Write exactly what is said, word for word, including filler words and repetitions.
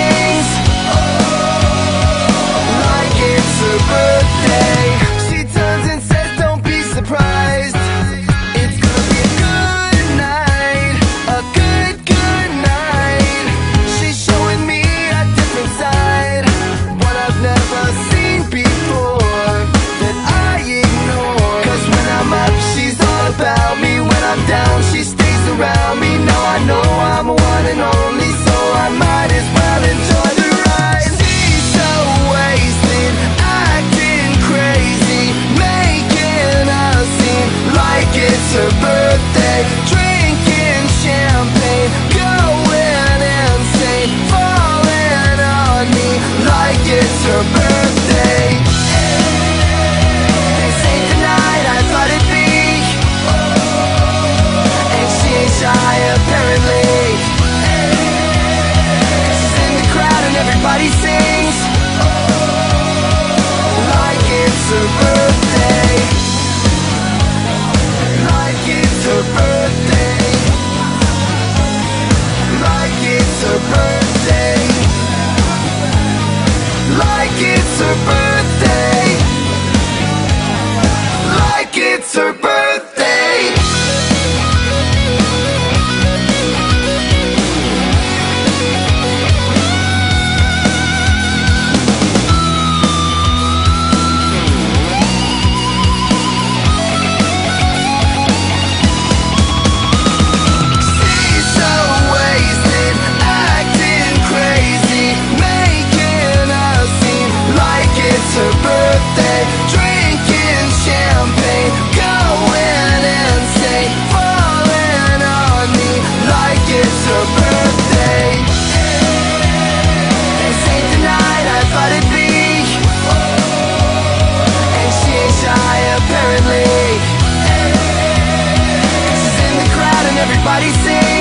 sings like it's her birthday. She turns and says, don't be surprised, it's gonna be a good night, a good, good night. She's showing me a different side, one I've never seen before, that I ignore. Cause when I'm up, she's all about me. When I'm down, she stays around me. Now I know I'm one and only, so I might as well enjoy the ride. She's so wasted, acting crazy, making a scene like it's her birthday, drinking champagne, going insane, falling on me like it's her birthday. This ain't the night I thought it'd be, and she ain't shy apparently. She's in the crowd and everybody sings like it's her birthday, like it's her birthday, like it's her birthday, like it's her birthday, like it's her birthday. She's so wasted, acting crazy, making a scene like it's her birthday, drinking champagne, going insane, falling on me like it's her birthday. This ain't the night I thought it'd be, and she ain't shy apparently. She's in the crowd and everybody sings